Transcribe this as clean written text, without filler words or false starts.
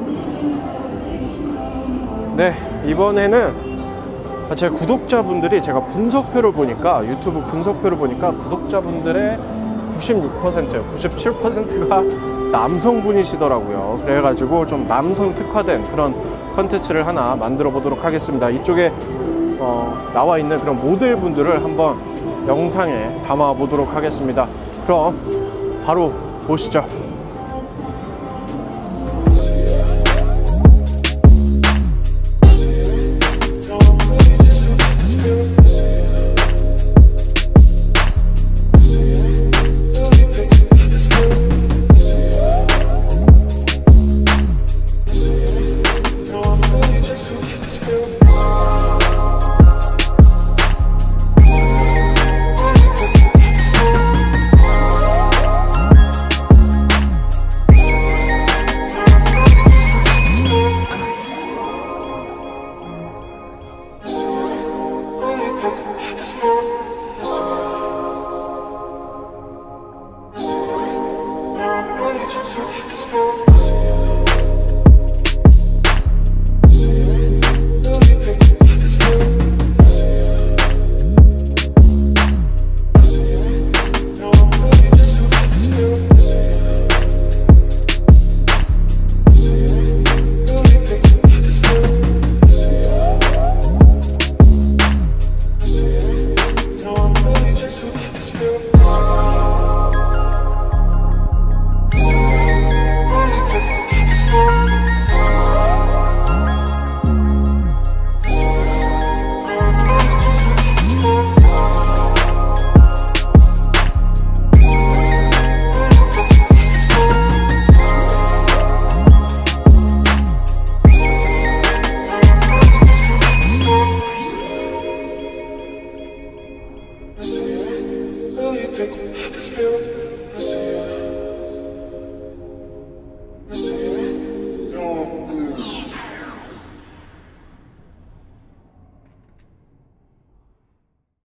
네, 이번에는 제 구독자분들이, 제가 분석표를 보니까, 유튜브 분석표를 보니까 구독자분들의 96%요, 97%가 남성분이시더라고요. 그래가지고 좀 남성 특화된 그런 컨텐츠를 하나 만들어 보도록 하겠습니다. 이쪽에 나와 있는 그런 모델분들을 한번 영상에 담아 보도록 하겠습니다. 그럼 바로 보시죠. Take this feeling.